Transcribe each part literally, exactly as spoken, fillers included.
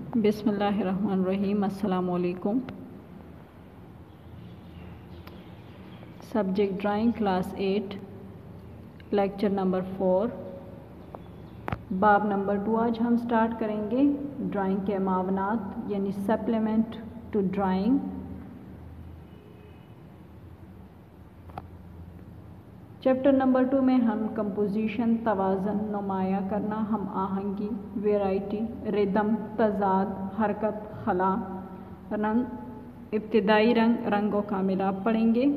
بسم اللہ الرحمن الرحیم۔ السلام علیکم۔ Subject drawing class eight, lecture number four, باب نمبر ٹو۔ آج ہم سٹارٹ کریں گے ڈرائنگ کے معاونات یعنی supplement to drawing. Chapter number two میں ہم کمپوزیشن، توازن، نمایاں کرنا، ہم آہنگی، ویرائٹی، ردم، تضاد، حرکت، خلا، رنگ، ابتدائی رنگ، رنگوں کا ملاپ پڑھیں گے۔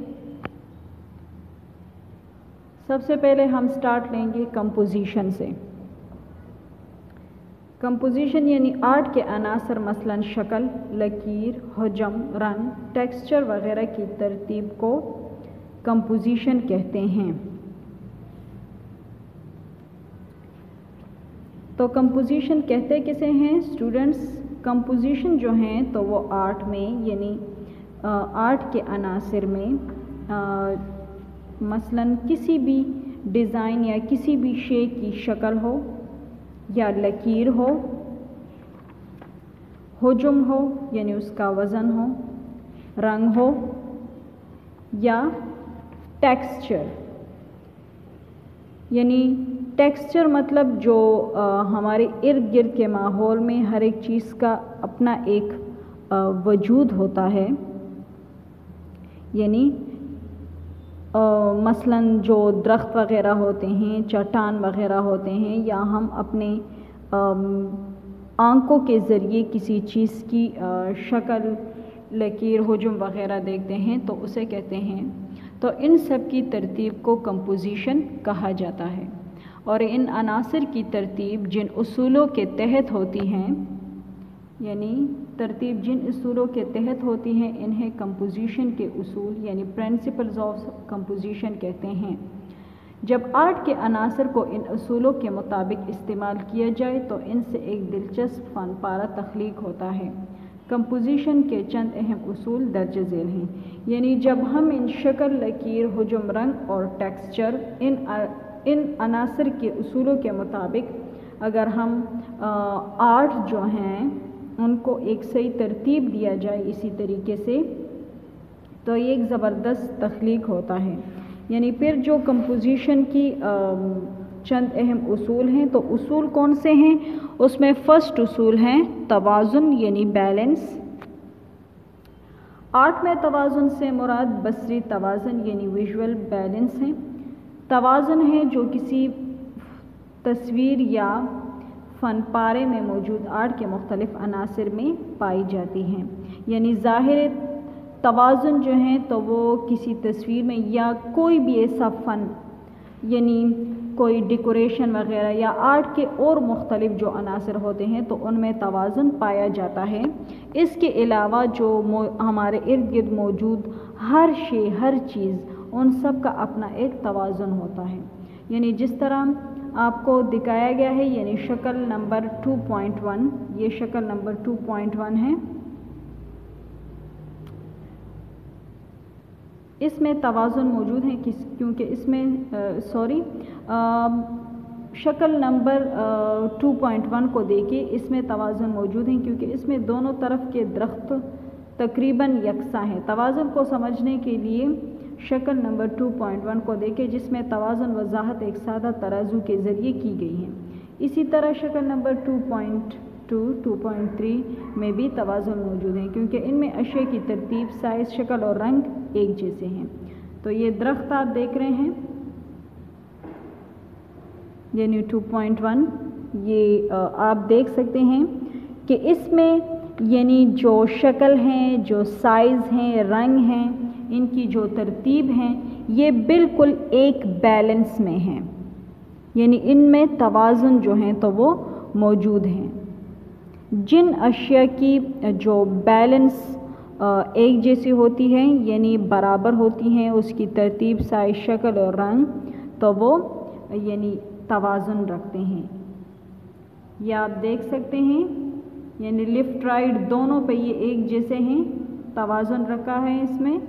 سب سے پہلے ہم سٹارٹ لیں گے کمپوزیشن سے۔ کمپوزیشن یعنی آرٹ کے عناصر مثلاً شکل، لکیر، حجم، رنگ، ٹیکسچر وغیرہ کی ترتیب کو کمپوزیشن کہتے ہیں۔ تو کمپوزیشن کہتے کسے ہیں اسٹوڈنٹس؟ کمپوزیشن جو ہیں تو وہ آرٹ میں یعنی آرٹ کے عناصر میں مثلاً کسی بھی ڈیزائن یا کسی بھی شے کی شکل ہو یا لکیر ہو، حجم ہو یعنی اس کا وزن ہو، رنگ ہو یا ٹیکسچر یعنی ٹیکسچر مطلب جو ہمارے ارد گرد کے ماحول میں ہر ایک چیز کا اپنا ایک وجود ہوتا ہے، یعنی مثلاً جو درخت وغیرہ ہوتے ہیں، چٹان وغیرہ ہوتے ہیں، یا ہم اپنے آنکھوں کے ذریعے کسی چیز کی شکل، لکیر، حجم وغیرہ دیکھتے ہیں تو اسے کہتے ہیں۔ تو ان سب کی ترتیب کو کمپوزیشن کہا جاتا ہے، اور ان عناصر کی ترتیب جن اصولوں کے تحت ہوتی ہیں یعنی ترتیب جن اصولوں کے تحت ہوتی ہیں انہیں کمپوزیشن کے اصول یعنی پرنسپلز آف کمپوزیشن کہتے ہیں۔ جب آرٹ کے عناصر کو ان اصولوں کے مطابق استعمال کیا جائے تو ان سے ایک دلچسپ فن پارہ تخلیق ہوتا ہے۔ کمپوزیشن کے چند اہم اصول درج ذیل ہیں، یعنی جب ہم ان شکل، لکیر، حجم، رنگ اور ٹیکسچر ان ان عناصر کے اصولوں کے مطابق اگر ہم آرٹ جو ہیں ان کو ایک صحیح ترتیب دیا جائے اسی طریقے سے تو یہ ایک زبردست تخلیق ہوتا ہے۔ یعنی پھر جو کمپوزیشن کی چند اہم اصول ہیں تو اصول کون سے ہیں؟ اس میں فرسٹ اصول ہیں توازن یعنی بیلنس۔ آرٹ میں توازن سے مراد بصری توازن یعنی ویژول بیلنس ہے۔ توازن ہے جو کسی تصویر یا فن پارے میں موجود آرٹ کے مختلف عناصر میں پائی جاتی ہیں، یعنی ظاہر توازن جو ہیں تو وہ کسی تصویر میں یا کوئی بھی ایسا فن یعنی کوئی ڈیکوریشن وغیرہ یا آرٹ کے اور مختلف جو عناصر ہوتے ہیں تو ان میں توازن پایا جاتا ہے۔ اس کے علاوہ جو ہمارے ارد گرد موجود ہر شے، ہر چیز، ان سب کا اپنا ایک توازن ہوتا ہے، یعنی جس طرح آپ کو دکھایا گیا ہے یعنی شکل نمبر ٹو پوائنٹ ون، یہ شکل نمبر ٹو پوائنٹ ون ہے، اس میں توازن موجود ہے کیونکہ اس میں سوری شکل نمبر ٹو پوائنٹ ون کو دیکھیں، اس میں توازن موجود ہے کیونکہ اس میں دونوں طرف کے درخت تقریباً یکساں ہیں۔ توازن کو سمجھنے کے لیے شکل نمبر ٹو پوائنٹ ون کو دیکھیں جس میں توازن وضاحت ایک سادہ ترازو کے ذریعے کی گئی ہے۔ اسی طرح شکل number two point two, two point three میں بھی توازن موجود ہے کیونکہ ان میں اشیاء کی ترتیب، سائز، شکل اور رنگ ایک جیسے ہیں۔ تو یہ درخت آپ دیکھ رہے ہیں یعنی ٹو پوائنٹ ون، یہ آپ دیکھ سکتے ہیں کہ اس میں یعنی جو شکل ہیں، جو سائز ہیں، رنگ ہیں، ان کی جو ترتیب ہیں یہ بالکل ایک بیلنس میں ہیں، یعنی ان میں توازن جو ہیں تو وہ موجود ہیں۔ جن اشیاء کی جو بیلنس ایک جیسی ہوتی ہے یعنی برابر ہوتی ہیں، اس کی ترتیب، سائز، شکل اور رنگ، تو وہ یعنی توازن رکھتے ہیں۔ یہ آپ دیکھ سکتے ہیں یعنی لیفٹ رائٹ دونوں پہ یہ ایک جیسے ہیں، توازن رکھا ہے اس میں،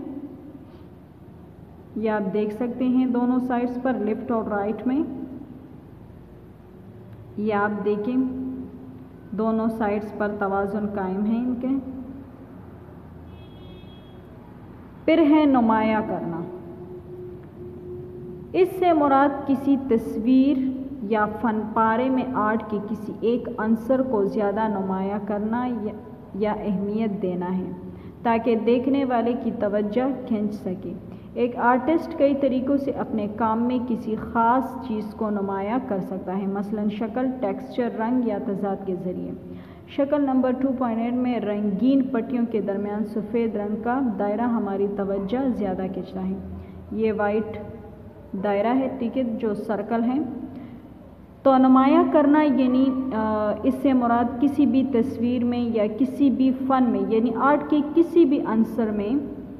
یہ آپ دیکھ سکتے ہیں دونوں سائڈز پر لیفٹ اور رائٹ میں۔ یہ آپ دیکھیں दोनों साइड्स पर तवाज़ुन कायम है इनके। फिर है नुमाया करना। इससे मुराद किसी तस्वीर या फन पारे में आर्ट के किसी एक अंसर को ज़्यादा नुमाया करना या, या अहमियत देना है ताकि देखने वाले की तवज्जो खींच सके। एक आर्टिस्ट कई तरीक़ों से अपने काम में किसी ख़ास चीज़ को नुमाया कर सकता है, मसलन शक्ल, टेक्सचर, रंग या तज़ाद के ज़रिए। शक्ल नंबर टू पॉइंट एट में रंगीन पट्टियों के दरमियान सफ़ेद रंग का दायरा हमारी तवज्जो ज़्यादा खींचता है। ये वाइट दायरा है, ठीक है, जो सर्कल है। तो नुमाया करना यानी इससे मुराद किसी भी तस्वीर में या किसी भी फ़न में यानी आर्ट के किसी भी अंसर में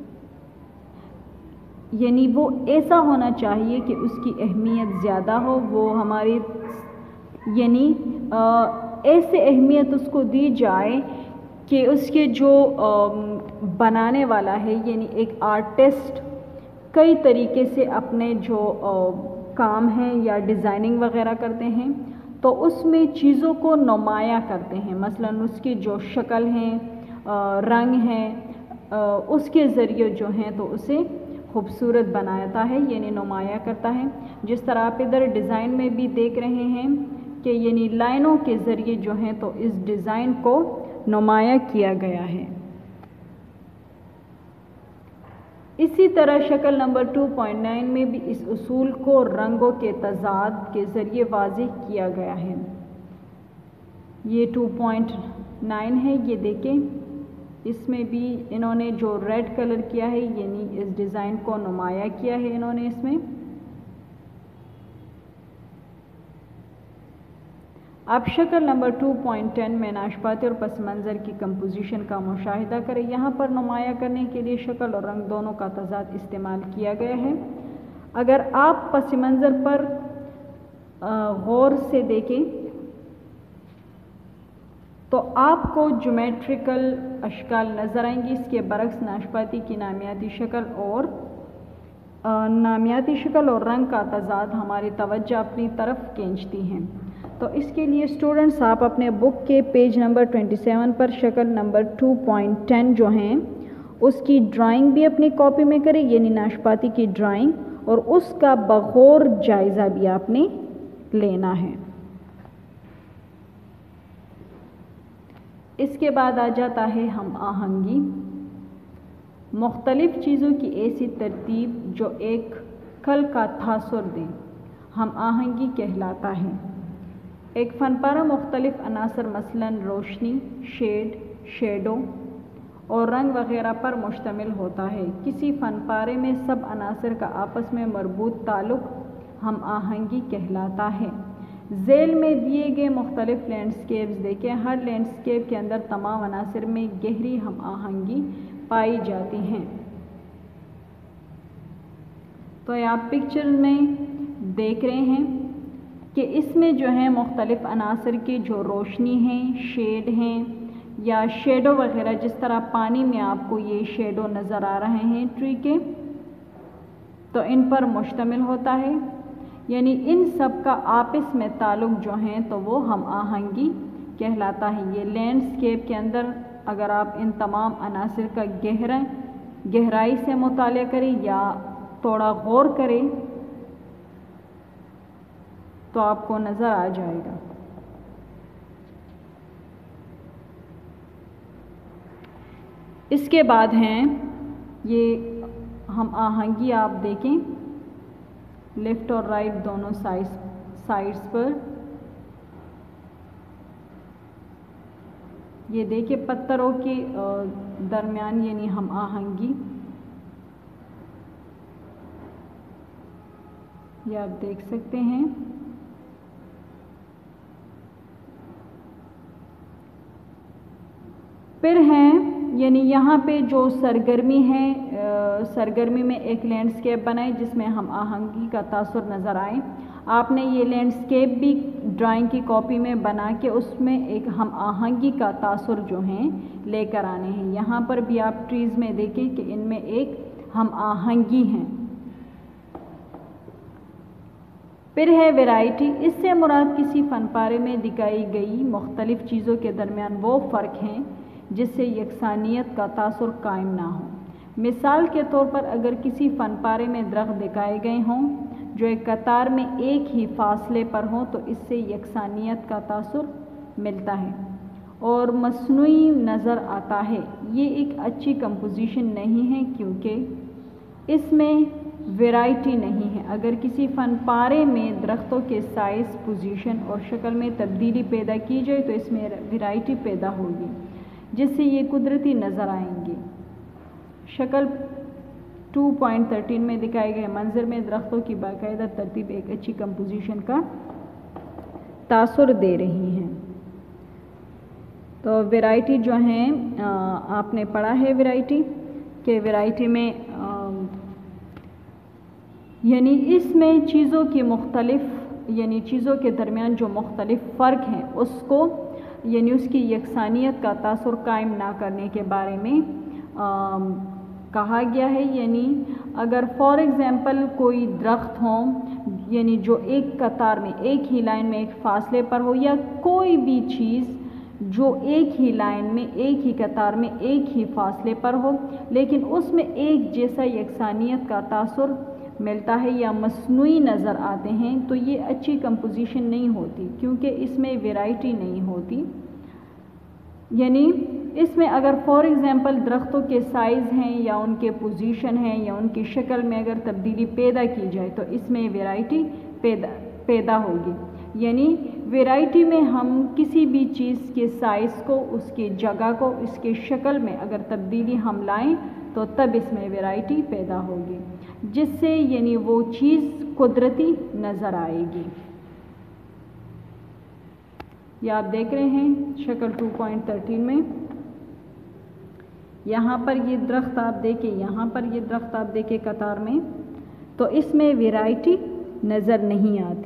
यानी वो ऐसा होना चाहिए कि उसकी अहमियत ज़्यादा हो, वो हमारी यानी ऐसे अहमियत उसको दी जाए कि उसके जो बनाने वाला है यानी एक आर्टिस्ट कई तरीके से अपने जो काम है या डिज़ाइनिंग वग़ैरह करते हैं तो उसमें चीज़ों को नुमाया करते हैं, मसलन उसकी जो शक्ल हैं, रंग हैं, उसके ज़रिए जो हैं तो उसे खूबसूरत बनाता है यानी नुमाया करता है। जिस तरह आप इधर डिज़ाइन में भी देख रहे हैं कि यानी लाइनों के ज़रिए जो हैं तो इस डिज़ाइन को नुमाया किया गया है। इसी तरह शक्ल नंबर टू पॉइंट नाइन में भी इस उसूल को रंगों के तज़ाद के ज़रिए वाज़ेह किया गया है। ये टू पॉइंट नाइन है, ये देखें, इसमें भी इन्होंने जो रेड कलर किया है यानी इस डिज़ाइन को नुमाया किया है इन्होंने इसमें। अब शक्ल नंबर टू पॉइंट टेन में नाशपाती और पस मंज़र की कंपोजिशन का मुशाहिदा करें। यहाँ पर नुमाया करने के लिए शक्ल और रंग दोनों का तज़ाद इस्तेमाल किया गया है। अगर आप पस मंज़र पर गौर से देखें तो आपको ज्योमेट्रिकल अशकाल नज़र आएंगी। इसके बरक्स नाशपाती की नामियाती शक्ल और नामियाती शक्ल और रंग का तज़ाद हमारी तवज्जो अपनी तरफ खींचती हैं। तो इसके लिए स्टूडेंट्स आप अपने बुक के पेज नंबर सत्ताईस पर शक्ल नंबर टू पॉइंट टेन जो हैं उसकी ड्राइंग भी अपनी कॉपी में करें यानी नाशपाती की ड्राइंग, और उसका बगौर जायज़ा भी आपने लेना है। इसके बाद आ जाता है हम आहंगी। मुख्तलिफ़ चीज़ों की ऐसी तरतीब जो एक खल का तासुर दे हम आहंगी कहलाता है। एक फ़नपारा मुख्तलिफ़ अनासर मसलन रोशनी, शेड, शेडो और रंग वग़ैरह पर मुश्तमिल होता है। किसी फ़नपारे में सब अनासर का आपस में मरबूत ताल्लुक़ हम आहंगी कहलाता है। ज़ेल में दिए गए मुख्तलिफ़ लैंडस्केप्स देखें, हर लैंडस्केप के अंदर तमाम अनासर में गहरी हम आहंगी पाई जाती हैं। तो ये आप पिक्चर में देख रहे हैं कि इसमें जो है मुख्तलिफ़ अनासर की जो रोशनी है, शेड हैं या शेडो वग़ैरह, जिस तरह पानी में आपको ये शेडो नज़र आ रहे हैं ट्री के, तो इन पर मुश्तमिल होता है। यानी इन सब का आपस में ताल्लुक़ जो हैं तो वो हम आहंगी कहलाता है। ये लैंडस्केप के अंदर अगर आप इन तमाम अनासर का गहरा गहराई से मुताला करें या थोड़ा गौर करें तो आपको नज़र आ जाएगा। इसके बाद हैं ये हम आहंगी, आप देखें लेफ़्ट और राइट दोनों साइड्स साइड्स पर ये देखिए पत्थरों के दरमियान यानी हम आहंगी, ये आप देख सकते हैं। फिर हैं यानी यहाँ पे जो सरगर्मी है, सरगर्मी में एक लैंडस्केप बनाए जिसमें हम आहंगी का तासुर नज़र आए। आपने ये लैंडस्केप भी ड्राइंग की कॉपी में बना के उसमें एक हम आहंगी का तासुर जो हैं लेकर आने हैं। यहाँ पर भी आप ट्रीज़ में देखें कि इनमें एक हम आहंगी हैं। پھر ہے ویرائٹی، اس سے مراد کسی فن پارے میں دکھائی گئی مختلف چیزوں کے درمیان وہ فرق ہیں جس سے یکسانیت کا تاثر قائم نہ ہو۔ مثال کے طور پر اگر کسی فن پارے میں درخت دکھائے گئے ہوں جو ایک قطار میں ایک ہی فاصلے پر ہوں تو اس سے یکسانیت کا تاثر ملتا ہے اور مصنوعی نظر آتا ہے۔ یہ ایک اچھی کمپوزیشن نہیں ہے کیونکہ اس میں ویرائٹی نہیں ہے۔ اگر کسی فن پارے میں درختوں کے سائز، پوزیشن اور شکل میں تبدیلی پیدا کی جائے تو اس میں ویرائٹی پیدا ہوگی جس سے یہ قدرتی نظر آئیں گی۔ شکل ٹو پوائنٹ تھرٹین میں دکھائے گئے منظر میں درختوں کی باقاعدہ ترتیب ایک اچھی کمپوزیشن کا تاثر دے رہی ہیں۔ تو ویرائٹی جو ہیں آپ نے پڑھا ہے ویرائٹی کہ ویرائٹی میں یعنی اس میں چیزوں کی مختلف یعنی چیزوں کے درمیان جو مختلف فرق ہیں اس کو یعنی اس کی یکسانیت کا تاثر قائم نہ کرنے کے بارے میں کہا گیا ہے۔ یعنی اگر فار ایگزامپل کوئی درخت ہوں یعنی جو ایک قطار میں ایک ہی لائن میں ایک فاصلے پر ہو، یا کوئی بھی چیز جو ایک ہی لائن میں ایک ہی قطار میں ایک ہی فاصلے پر ہو لیکن اس میں ایک جیسا یکسانیت کا تاثر ملتا ہے یا مصنوعی نظر آتے ہیں تو یہ اچھی کمپوزیشن نہیں ہوتی کیونکہ اس میں ویرائٹی نہیں ہوتی۔ یعنی اس میں اگر فار ایگزامپل درختوں کے سائز ہیں یا ان کے پوزیشن ہیں یا ان کی شکل میں اگر تبدیلی پیدا کی جائے تو اس میں ویرائٹی پیدا پیدا ہوگی۔ یعنی ویرائٹی میں ہم کسی بھی چیز کے سائز کو، اس کی جگہ کو، اس کے شکل میں اگر تبدیلی ہم لائیں تو تب اس میں ویرائٹی پیدا ہوگی جس سے یعنی وہ چیز قدرتی نظر آئے گی۔ یہ آپ دیکھ رہے ہیں شکل ٹو پوائنٹ تھرٹین میں، یہاں پر یہ درخت آپ دیکھیں، یہاں پر یہ درخت آپ دیکھیں قطار میں، تو اس میں ویرائٹی نظر نہیں آتی۔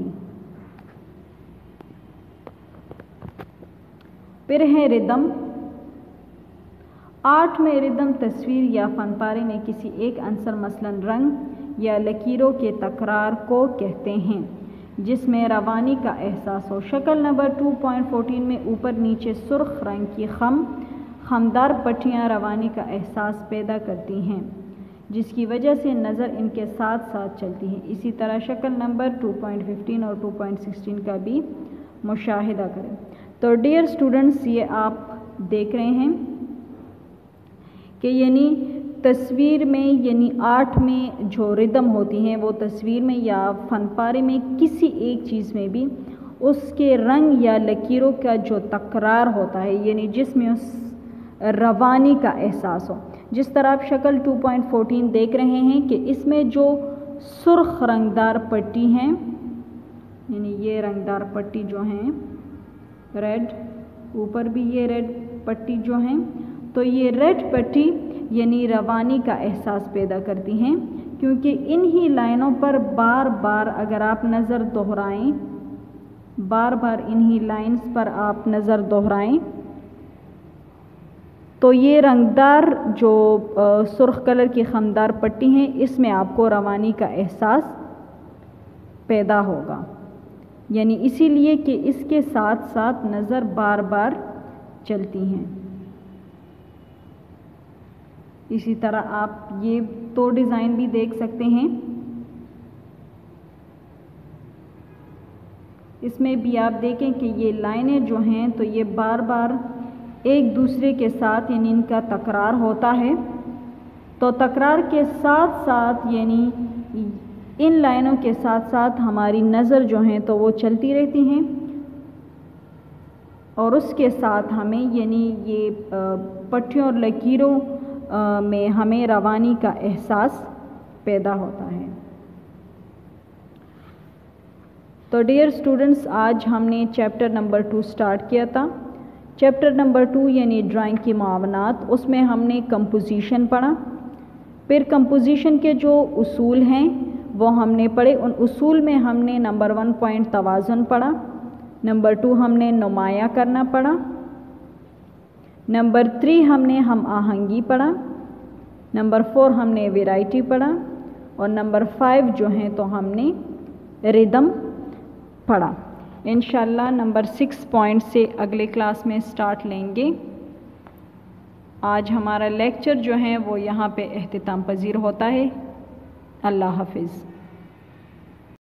پھر ہے ردم۔ آرٹ میں ردم تصویر یا فن پارے میں کسی ایک عنصر مثلاً رنگ یا لکیروں کے تکرار کو کہتے ہیں جس میں روانی کا احساس ہو۔ شکل نمبر ٹو پوائنٹ فورٹین میں اوپر نیچے سرخ رنگ کی خم خمدار پٹیاں روانی کا احساس پیدا کرتی ہیں جس کی وجہ سے نظر ان کے ساتھ ساتھ چلتی ہے۔ اسی طرح شکل نمبر ٹو پوائنٹ ففٹین اور ٹو پوائنٹ سکسٹین کا بھی مشاہدہ کریں۔ تو ڈیئر اسٹوڈنٹس، یہ آپ دیکھ رہے ہیں کہ یعنی تصویر میں یعنی آرٹ میں جو ردم ہوتی ہیں وہ تصویر میں یا فن پارے میں کسی ایک چیز میں بھی اس کے رنگ یا لکیروں کا جو تکرار ہوتا ہے یعنی جس میں اس روانی کا احساس ہو۔ جس طرح آپ شکل ٹو پوائنٹ فورٹین دیکھ رہے ہیں کہ اس میں جو سرخ رنگدار پٹی ہیں یعنی یہ رنگدار پٹی جو ہیں ریڈ، اوپر بھی یہ ریڈ پٹی جو ہیں، تو یہ ریڈ پٹی یعنی روانی کا احساس پیدا کرتی ہیں کیونکہ انہی لائنوں پر بار بار اگر آپ نظر دہرائیں بار بار انہی لائنز پر آپ نظر دہرائیں تو یہ رنگدار جو سرخ کلر کی خمدار پٹی ہیں اس میں آپ کو روانی کا احساس پیدا ہوگا، یعنی اسی لیے کہ اس کے ساتھ ساتھ نظر بار بار چلتی ہیں۔ اسی طرح آپ یہ تو ڈیزائن بھی دیکھ سکتے ہیں، اس میں بھی آپ دیکھیں کہ یہ لائنیں جو ہیں تو یہ بار بار ایک دوسرے کے ساتھ یعنی ان کا تکرار ہوتا ہے، تو تکرار کے ساتھ ساتھ یعنی ان لائنوں کے ساتھ ساتھ ہماری نظر جو ہیں تو وہ چلتی رہتی ہیں اور اس کے ساتھ ہمیں یعنی یہ پٹیوں اور لکیروں میں ہمیں روانی کا احساس پیدا ہوتا ہے۔ تو ڈیئر اسٹوڈنٹس، آج ہم نے چیپٹر نمبر ٹو سٹارٹ کیا تھا۔ چیپٹر نمبر ٹو یعنی ڈرائنگ کی معاونات، اس میں ہم نے کمپوزیشن پڑھا، پھر کمپوزیشن کے جو اصول ہیں وہ ہم نے پڑھے۔ ان اصول میں ہم نے نمبر ون پوائنٹ توازن پڑھا، نمبر ٹو ہم نے نمایاں کرنا پڑھا، نمبر تھری ہم نے ہم آہنگی پڑھا، نمبر فور ہم نے ویرائٹی پڑھا اور نمبر فائیو جو ہیں تو ہم نے ردم پڑھا۔ انشاءاللہ نمبر سکس پوائنٹ سے اگلے کلاس میں سٹارٹ لیں گے۔ آج ہمارا لیکچر جو ہے وہ یہاں پہ اختتام پذیر ہوتا ہے۔ اللہ حافظ۔